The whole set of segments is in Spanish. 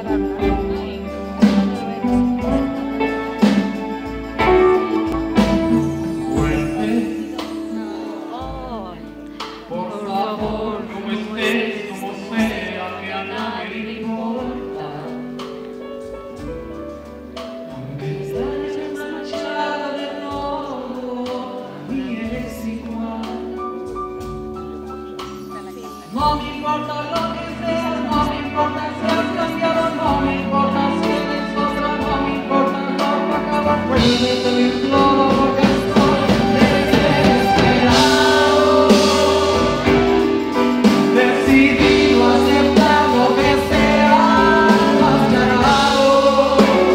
No me importa lo que sea, no me importa si has cambiado, no me importa si eres otra, no me importa lo que acaba. Vuélvete mi todo porque estoy desesperado, decidido a aceptar lo que sea más ganado.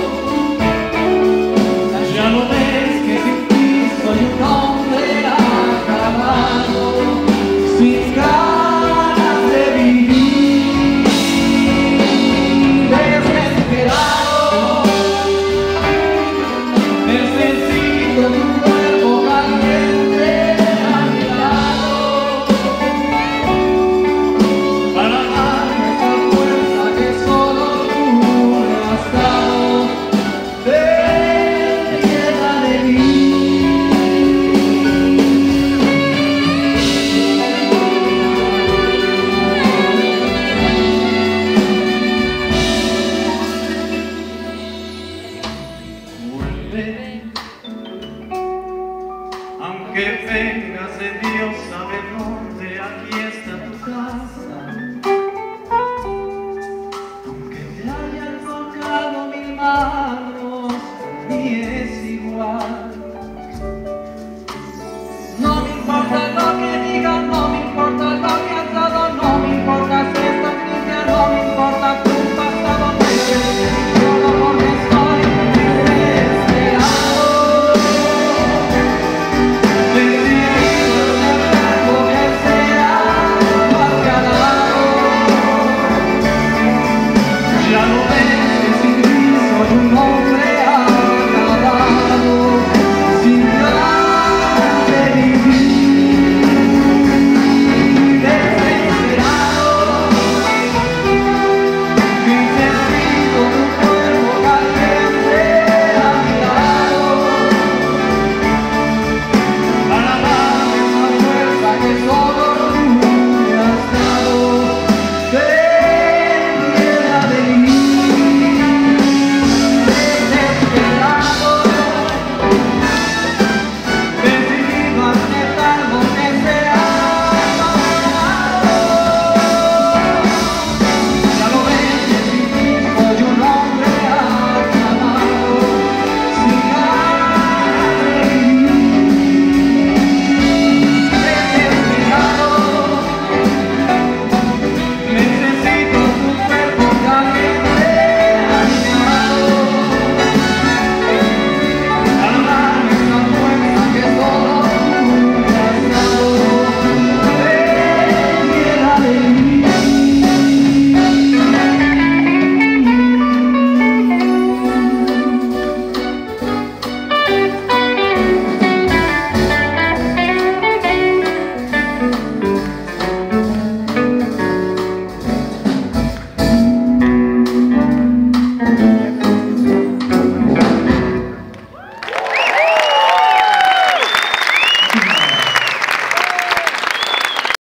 Ya no ves que sin ti soy un hombre acabado, sin ganas de vivir, desesperado. Necesito tu cuerpo caliente a mi lado para darme esa fuerza que solo tú me has dado. Ven, llena de mí. Aunque vengas de Dios sabe dónde, aquí está tu casa. Aunque te hayan tocado mil manos, ni es igual. No me importa lo que digan, no me importa lo que has dado, no me importa si estás limpia, no me importa tu pasado. Solo porque estoy desesperado. Ya no ves que sin ti soy un hombre